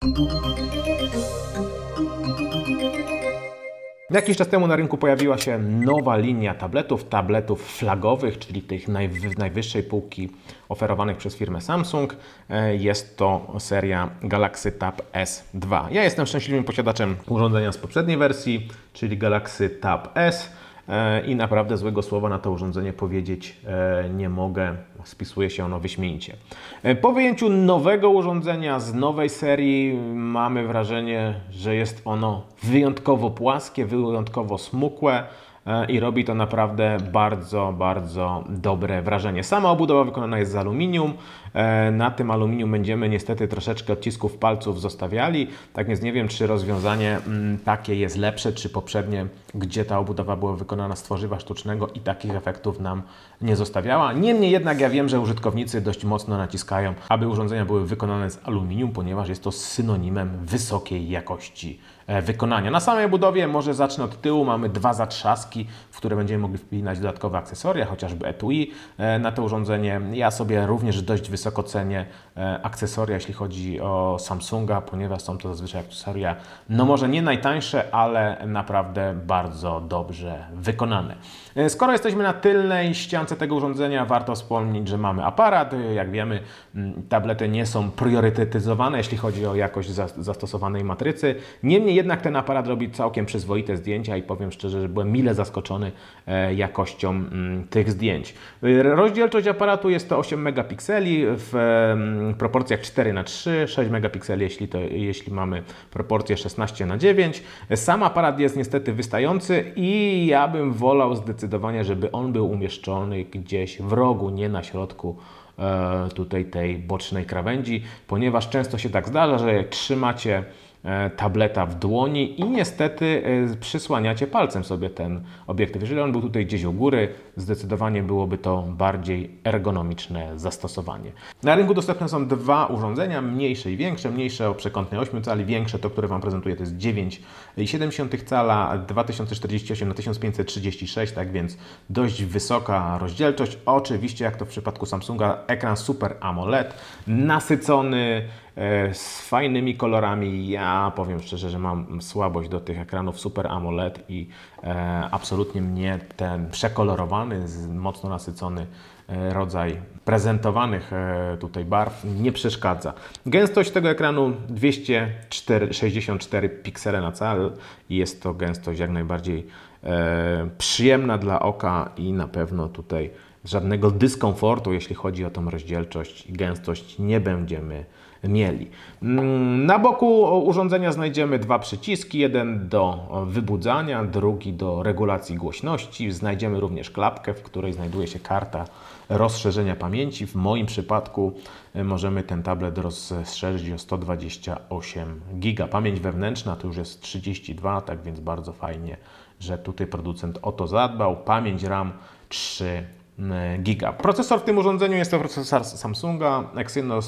Jakiś czas temu na rynku pojawiła się nowa linia tabletów flagowych, czyli tych najwyższej półki oferowanych przez firmę Samsung. Jest to seria Galaxy Tab S2. Ja jestem szczęśliwym posiadaczem urządzenia z poprzedniej wersji, czyli Galaxy Tab S. I naprawdę złego słowa na to urządzenie powiedzieć nie mogę. Spisuje się ono wyśmienicie. Po wyjęciu nowego urządzenia z nowej serii mamy wrażenie, że jest ono wyjątkowo płaskie, wyjątkowo smukłe i robi to naprawdę bardzo, bardzo dobre wrażenie. Sama obudowa wykonana jest z aluminium. Na tym aluminium będziemy niestety troszeczkę odcisków palców zostawiali. Tak więc nie wiem, czy rozwiązanie takie jest lepsze, czy poprzednie, gdzie ta obudowa była wykonana z tworzywa sztucznego i takich efektów nam nie zostawiała. Niemniej jednak ja wiem, że użytkownicy dość mocno naciskają, aby urządzenia były wykonane z aluminium, ponieważ jest to synonimem wysokiej jakości wykonania. Na samej budowie, może zacznę od tyłu, mamy dwa zatrzaski, w które będziemy mogli wpinać dodatkowe akcesoria, chociażby etui na to urządzenie. Ja sobie również dość wysoko cenię akcesoria, jeśli chodzi o Samsunga, ponieważ są to zazwyczaj akcesoria, no może nie najtańsze, ale naprawdę bardzo dobrze wykonane. Skoro jesteśmy na tylnej ściance tego urządzenia, warto wspomnieć, że mamy aparat. Jak wiemy, tablety nie są priorytetyzowane, jeśli chodzi o jakość zastosowanej matrycy. Niemniej jednak ten aparat robi całkiem przyzwoite zdjęcia i powiem szczerze, że byłem mile zaskoczony jakością tych zdjęć. Rozdzielczość aparatu jest to 8 megapikseli w proporcjach 4:3, 6 megapikseli jeśli mamy proporcję 16:9. Sam aparat jest niestety wystający i ja bym wolał zdecydowanie, żeby on był umieszczony gdzieś w rogu, nie na środku tutaj tej bocznej krawędzi, ponieważ często się tak zdarza, że trzymacie tableta w dłoni i niestety przysłaniacie palcem sobie ten obiektyw. Jeżeli on był tutaj gdzieś u góry, zdecydowanie byłoby to bardziej ergonomiczne zastosowanie. Na rynku dostępne są dwa urządzenia, mniejsze i większe. Mniejsze o przekątnej 8 cali, większe to, które Wam prezentuję, to jest 9,7 cala, 2048 na 1536, tak więc dość wysoka rozdzielczość. Oczywiście, jak to w przypadku Samsunga, ekran Super AMOLED, nasycony, z fajnymi kolorami. Ja powiem szczerze, że mam słabość do tych ekranów Super AMOLED i absolutnie mnie ten przekolorowany, mocno nasycony rodzaj prezentowanych tutaj barw nie przeszkadza. Gęstość tego ekranu 264 piksele na cal i jest to gęstość jak najbardziej przyjemna dla oka i na pewno tutaj żadnego dyskomfortu, jeśli chodzi o tą rozdzielczość i gęstość, nie będziemy mieli. Na boku urządzenia znajdziemy dwa przyciski, jeden do wybudzania, drugi do regulacji głośności. Znajdziemy również klapkę, w której znajduje się karta rozszerzenia pamięci. W moim przypadku możemy ten tablet rozszerzyć o 128 GB. Pamięć wewnętrzna to już jest 32, tak więc bardzo fajnie, że tutaj producent o to zadbał. Pamięć RAM 3 GB. Procesor w tym urządzeniu jest to procesor Samsunga Exynos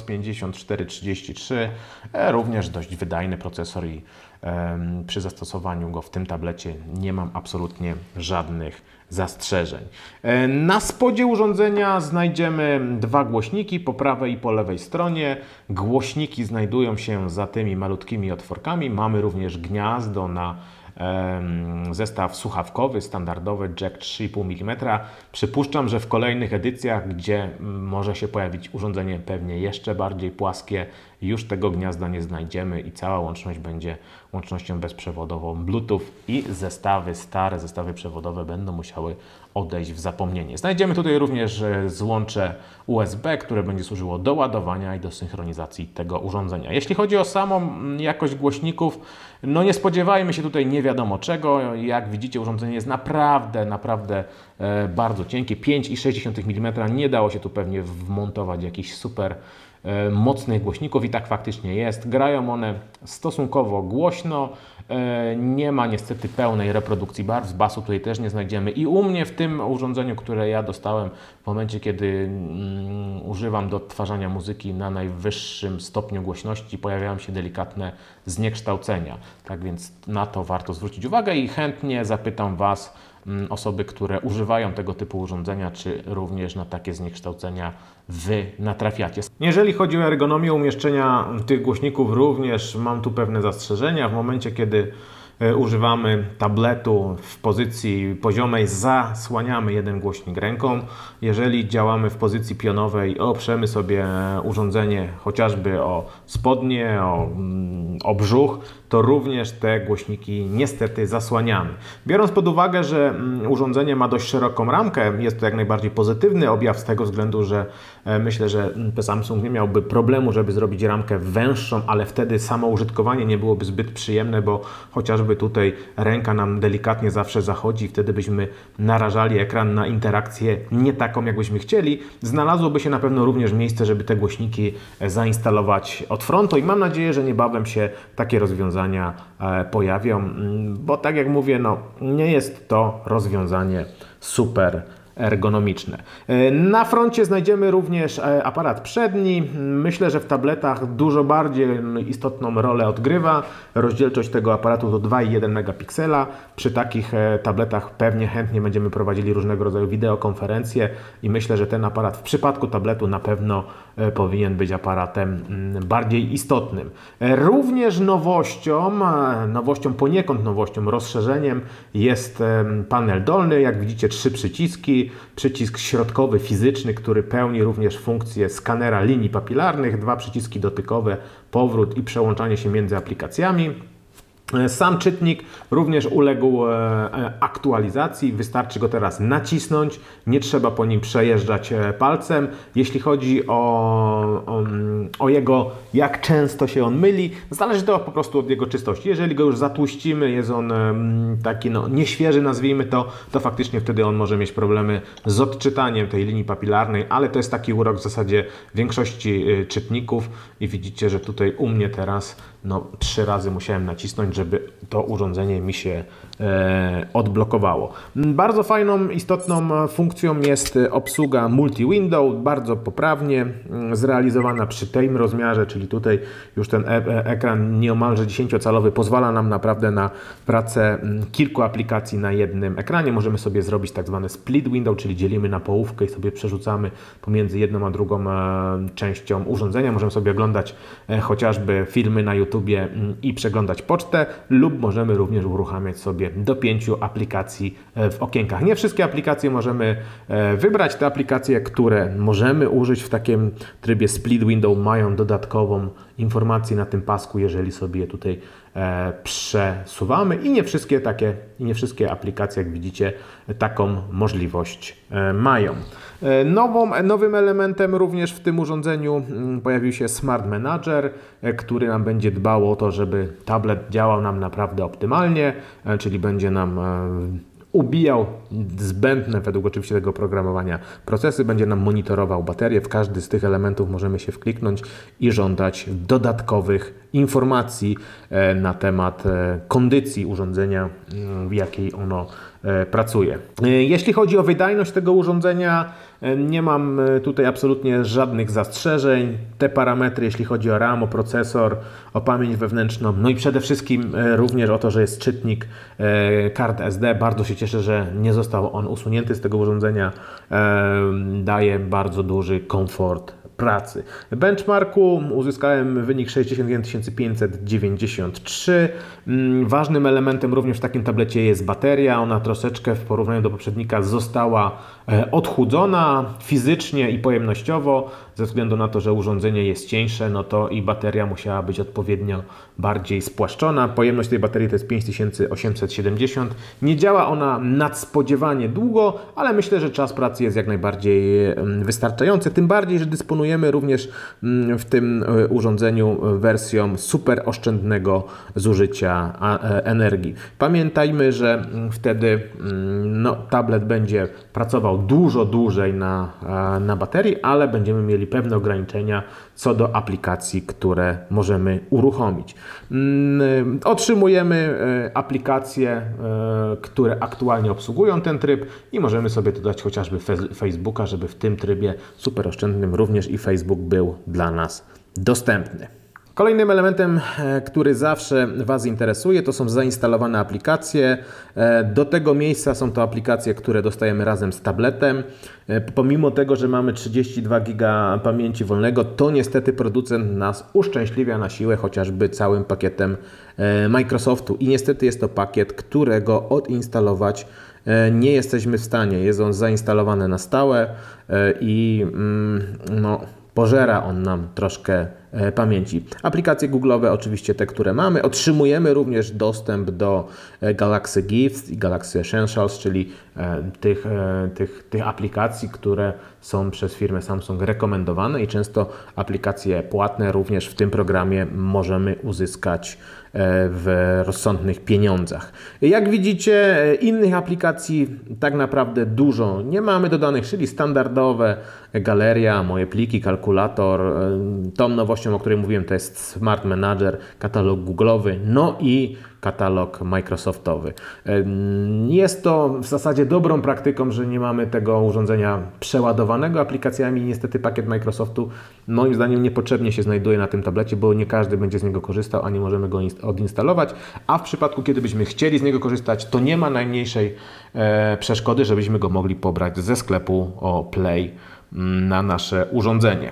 5433, również dość wydajny procesor i przy zastosowaniu go w tym tablecie nie mam absolutnie żadnych zastrzeżeń. Na spodzie urządzenia znajdziemy dwa głośniki po prawej i po lewej stronie. Głośniki znajdują się za tymi malutkimi otworkami. Mamy również gniazdo na zestaw słuchawkowy, standardowy jack 3,5 mm. Przypuszczam, że w kolejnych edycjach, gdzie może się pojawić urządzenie pewnie jeszcze bardziej płaskie, już tego gniazda nie znajdziemy i cała łączność będzie łącznością bezprzewodową Bluetooth i stare zestawy przewodowe będą musiały odejść w zapomnienie. Znajdziemy tutaj również złącze USB, które będzie służyło do ładowania i do synchronizacji tego urządzenia. Jeśli chodzi o samą jakość głośników, no nie spodziewajmy się tutaj nie wiadomo czego. Jak widzicie, urządzenie jest naprawdę bardzo cienkie, 5,6 mm. Nie dało się tu pewnie wmontować jakichś super mocnych głośników i tak faktycznie jest. Grają one stosunkowo głośno, nie ma niestety pełnej reprodukcji barw, basu tutaj też nie znajdziemy i u mnie w tym urządzeniu, które ja dostałem w momencie, kiedy używam do odtwarzania muzyki na najwyższym stopniu głośności, pojawiają się delikatne zniekształcenia. Tak więc na to warto zwrócić uwagę i chętnie zapytam Was osoby, które używają tego typu urządzenia, czy również na takie zniekształcenia Wy natrafiacie. Jeżeli chodzi o ergonomię umieszczenia tych głośników, również mam tu pewne zastrzeżenia. W momencie, kiedy używamy tabletu w pozycji poziomej, zasłaniamy jeden głośnik ręką. Jeżeli działamy w pozycji pionowej, oprzemy sobie urządzenie chociażby o spodnie, o brzuch, to również te głośniki niestety zasłaniamy. Biorąc pod uwagę, że urządzenie ma dość szeroką ramkę, jest to jak najbardziej pozytywny objaw z tego względu, że myślę, że Samsung nie miałby problemu, żeby zrobić ramkę węższą, ale wtedy samo użytkowanie nie byłoby zbyt przyjemne, bo chociażby tutaj ręka nam delikatnie zawsze zachodzi i wtedy byśmy narażali ekran na interakcję nie taką, jakbyśmy chcieli. Znalazłoby się na pewno również miejsce, żeby te głośniki zainstalować od frontu i mam nadzieję, że niebawem się takie rozwiązania pojawią, bo tak jak mówię, no, nie jest to rozwiązanie super ergonomiczne. Na froncie znajdziemy również aparat przedni. Myślę, że w tabletach dużo bardziej istotną rolę odgrywa. Rozdzielczość tego aparatu to 2,1 megapiksela. Przy takich tabletach pewnie chętnie będziemy prowadzili różnego rodzaju wideokonferencje i myślę, że ten aparat w przypadku tabletu na pewno powinien być aparatem bardziej istotnym. Również nowością, poniekąd nowością, rozszerzeniem jest panel dolny. Jak widzicie, 3 przyciski. Przycisk środkowy, fizyczny, który pełni również funkcję skanera linii papilarnych, 2 przyciski dotykowe, powrót i przełączanie się między aplikacjami. Sam czytnik również uległ aktualizacji, wystarczy go teraz nacisnąć, nie trzeba po nim przejeżdżać palcem. Jeśli chodzi o jego, jak często się on myli, zależy to po prostu od jego czystości. Jeżeli go już zatłuścimy, jest on taki nieświeży, nazwijmy to faktycznie wtedy on może mieć problemy z odczytaniem tej linii papilarnej, ale to jest taki urok w zasadzie większości czytników i widzicie, że tutaj u mnie teraz 3 razy musiałem nacisnąć, żeby to urządzenie mi się odblokowało. Bardzo fajną, istotną funkcją jest obsługa multi-window, bardzo poprawnie zrealizowana przy tym rozmiarze, czyli tutaj już ten ekran nieomalże 10-calowy pozwala nam naprawdę na pracę kilku aplikacji na jednym ekranie. Możemy sobie zrobić tak zwane split window, czyli dzielimy na połówkę i sobie przerzucamy pomiędzy jedną a drugą częścią urządzenia. Możemy sobie oglądać chociażby filmy na YouTubie i przeglądać pocztę, lub możemy również uruchamiać sobie do 5 aplikacji w okienkach. Nie wszystkie aplikacje możemy wybrać. Te aplikacje, które możemy użyć w takim trybie split window, mają dodatkową informację na tym pasku, jeżeli sobie je tutaj przesuwamy i nie wszystkie aplikacje, jak widzicie, taką możliwość mają. Nowym elementem również w tym urządzeniu pojawił się Smart Manager, który nam będzie dbał o to, żeby tablet działał nam naprawdę optymalnie, czyli będzie nam ubijał zbędne, według oczywiście tego oprogramowania, procesy, będzie nam monitorował baterię. W każdy z tych elementów możemy się wkliknąć i żądać dodatkowych informacji na temat kondycji urządzenia, w jakiej ono pracuje. Jeśli chodzi o wydajność tego urządzenia, nie mam tutaj absolutnie żadnych zastrzeżeń. Te parametry, jeśli chodzi o RAM, o procesor, o pamięć wewnętrzną, no i przede wszystkim również o to, że jest czytnik kart SD. Bardzo się cieszę, że nie został on usunięty z tego urządzenia. Daje bardzo duży komfort pracy. W benchmarku uzyskałem wynik 61 593. Ważnym elementem również w takim tablecie jest bateria. Ona troszeczkę w porównaniu do poprzednika została odchudzona fizycznie i pojemnościowo. Ze względu na to, że urządzenie jest cieńsze, no to i bateria musiała być odpowiednio bardziej spłaszczona. Pojemność tej baterii to jest 5870. Nie działa ona nadspodziewanie długo, ale myślę, że czas pracy jest jak najbardziej wystarczający. Tym bardziej, że dysponujemy również w tym urządzeniu wersją super oszczędnego zużycia energii. Pamiętajmy, że wtedy tablet będzie pracował dużo dłużej na baterii, ale będziemy mieli pewne ograniczenia co do aplikacji, które możemy uruchomić. Otrzymujemy aplikacje, które aktualnie obsługują ten tryb i możemy sobie dodać chociażby Facebooka, żeby w tym trybie superoszczędnym również i Facebook był dla nas dostępny. Kolejnym elementem, który zawsze Was interesuje, to są zainstalowane aplikacje. Do tego miejsca są to aplikacje, które dostajemy razem z tabletem. Pomimo tego, że mamy 32 GB pamięci wolnego, to niestety producent nas uszczęśliwia na siłę chociażby całym pakietem Microsoftu. I niestety jest to pakiet, którego odinstalować nie jesteśmy w stanie. Jest on zainstalowany na stałe i pożera on nam troszkę pamięci. Aplikacje Google'owe, oczywiście te, które mamy. Otrzymujemy również dostęp do Galaxy Gifts i Galaxy Essentials, czyli tych aplikacji, które są przez firmę Samsung rekomendowane i często aplikacje płatne również w tym programie możemy uzyskać w rozsądnych pieniądzach. Jak widzicie, innych aplikacji tak naprawdę dużo nie mamy dodanych, czyli standardowe, galeria, moje pliki, kalkulator. Tą nowością, o której mówiłem, to jest Smart Manager, katalog Google'owy, no i katalog Microsoftowy. Jest to w zasadzie dobrą praktyką, że nie mamy tego urządzenia przeładowanego aplikacjami. Niestety pakiet Microsoftu moim zdaniem niepotrzebnie się znajduje na tym tablecie, bo nie każdy będzie z niego korzystał, a nie możemy go odinstalować. A w przypadku, kiedy byśmy chcieli z niego korzystać, to nie ma najmniejszej przeszkody, żebyśmy go mogli pobrać ze sklepu Play na nasze urządzenie.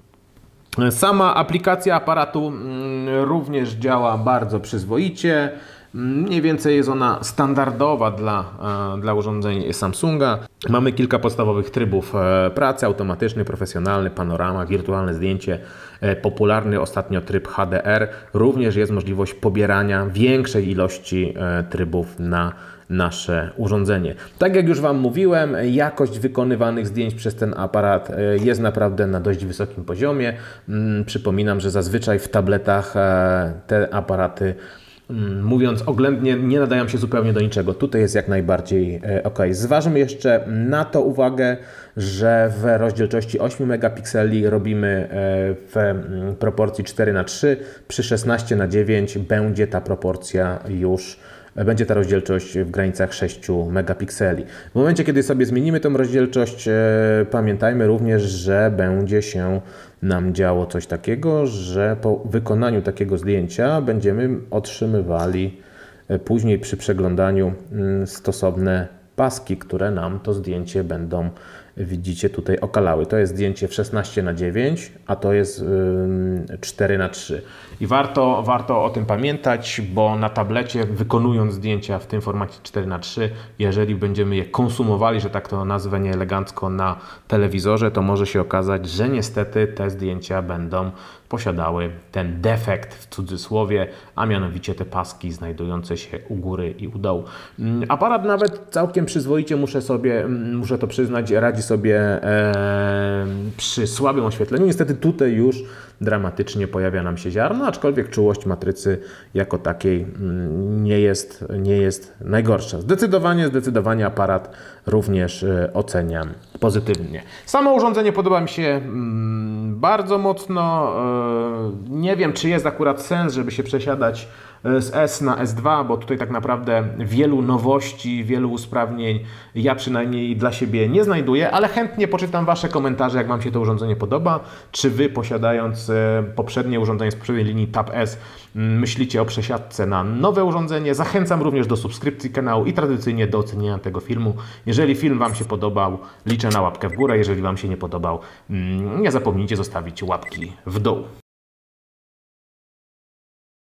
Sama aplikacja aparatu również działa bardzo przyzwoicie. Mniej więcej jest ona standardowa dla urządzeń Samsunga. Mamy kilka podstawowych trybów pracy: automatyczny, profesjonalny, panorama, wirtualne zdjęcie, popularny ostatnio tryb HDR. Również jest możliwość pobierania większej ilości trybów na nasze urządzenie. Tak jak już Wam mówiłem, jakość wykonywanych zdjęć przez ten aparat jest naprawdę na dość wysokim poziomie. Przypominam, że zazwyczaj w tabletach te aparaty, mówiąc oględnie, nie nadają się zupełnie do niczego. Tutaj jest jak najbardziej ok. Zważmy jeszcze na to uwagę, że w rozdzielczości 8 megapikseli robimy w proporcji 4:3. Przy 16:9 będzie ta proporcja będzie ta rozdzielczość w granicach 6 megapikseli. W momencie, kiedy sobie zmienimy tą rozdzielczość, pamiętajmy również, że będzie się nam działo coś takiego, że po wykonaniu takiego zdjęcia będziemy otrzymywali później przy przeglądaniu stosowne paski, które nam to zdjęcie będą, widzicie, tutaj okalały. To jest zdjęcie w 16:9, a to jest 4:3. I warto o tym pamiętać, bo na tablecie, wykonując zdjęcia w tym formacie 4:3, jeżeli będziemy je konsumowali, że tak to nazwę nieelegancko, na telewizorze, to może się okazać, że niestety te zdjęcia będą posiadały ten defekt w cudzysłowie, a mianowicie te paski znajdujące się u góry i u dołu. Aparat nawet całkiem przyzwoicie, muszę to przyznać, radzi sobie przy słabym oświetleniu. Niestety tutaj już dramatycznie pojawia nam się ziarno, aczkolwiek czułość matrycy jako takiej nie jest najgorsza. Zdecydowanie aparat również oceniam pozytywnie. Samo urządzenie podoba mi się bardzo mocno. Nie wiem, czy jest akurat sens, żeby się przesiadać z S na S2, bo tutaj tak naprawdę wielu nowości, wielu usprawnień ja przynajmniej dla siebie nie znajduję, ale chętnie poczytam Wasze komentarze, jak Wam się to urządzenie podoba. Czy Wy, posiadając poprzednie urządzenie z poprzedniej linii Tab S, myślicie o przesiadce na nowe urządzenie? Zachęcam również do subskrypcji kanału i tradycyjnie do oceniania tego filmu. Jeżeli film Wam się podobał, liczę na łapkę w górę. Jeżeli Wam się nie podobał, nie zapomnijcie zostawić łapki w dół.